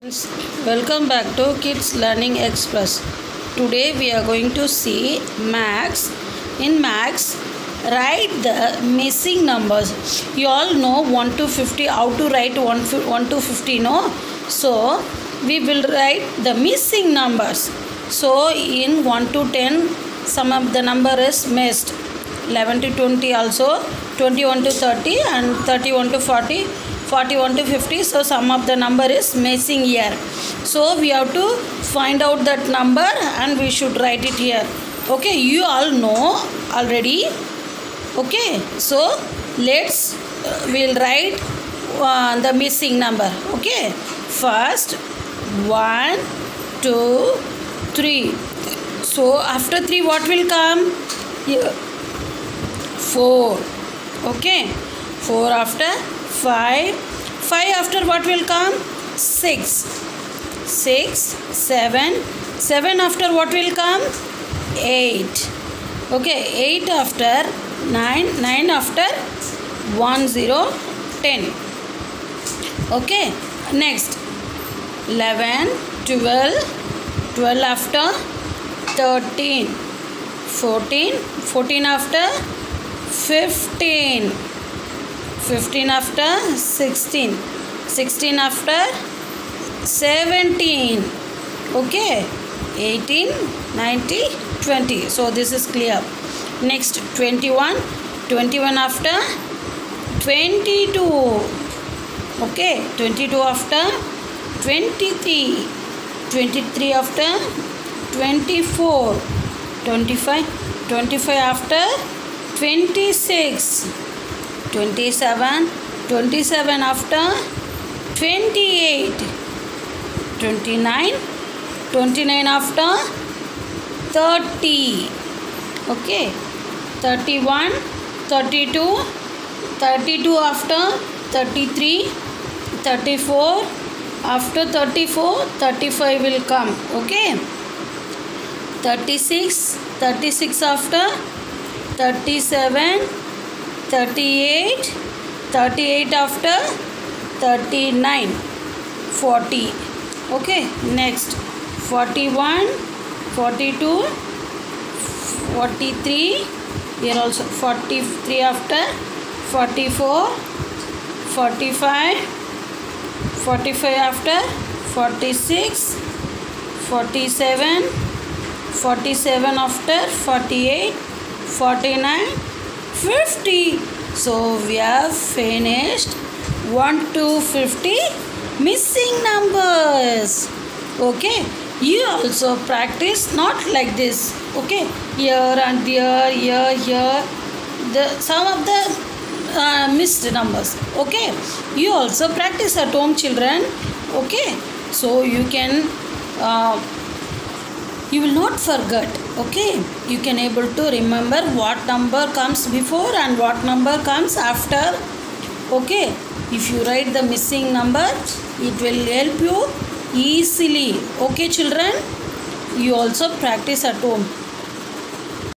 Welcome back to Kids Learning Express. Today we are going to see maths. In maths, write the missing numbers. You all know 1 to 50, how to write 1 to 50, no? So, we will write the missing numbers. So, in 1 to 10, some of the number is missed. 11 to 20 also, 21 to 30 and 31 to 40. 41 to 50, so some of the number is missing here. So we have to find out that number and we should write it here. Okay, you all know already. Okay, so let's we'll write the missing number. Okay, first 1, 2, 3. So after 3 what will come? Here 4. Okay, 4 after 5 after what will come? 6 7 after what will come? 8. Okay, 8 after 9 after 1 0 10. Okay, next 11 12 after 13 14 after 15 after 16 after 17. Okay, 18 19 20. So this is clear. Next 21 after 22. Okay, 22 after 23 after 24 25 after 26 27 after 28 29 after 30. Okay, 31 32 after 33 34 after 34 35 will come. Okay, 36 after 37 38 after 39 40. Okay, next 41 42 43, here also 43 after 44 45 after 46 47 after 48 49 50. So we have finished 1 to 50 missing numbers. Okay, you also practice not like this. Okay, here and here some of the missed numbers. Okay, you also practice at home, children. Okay, so you can you will not forget. Okay, you can able to remember what number comes before and what number comes after. Okay, if you write the missing number, it will help you easily. Okay, children, you also practice at home.